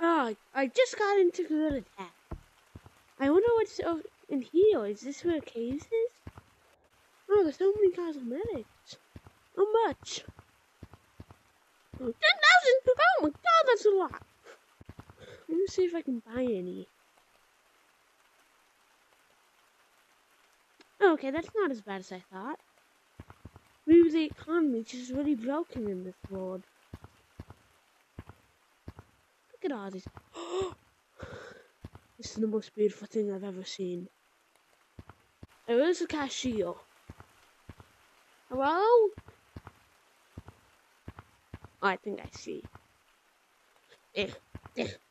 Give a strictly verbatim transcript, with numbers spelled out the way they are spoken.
Oh, I just got into Gorilla Tag. I wonder what's in here. Is this where caves is? Oh, there's so many cosmetics. How much? ten thousand! Oh my god, that's a lot! Let me see if I can buy any. Okay, that's not as bad as I thought. Maybe the economy is just really broken in this world. Look at all this. This is the most beautiful thing I've ever seen. There is a cashier. Hello? Oh, I think I see. Eh, eh.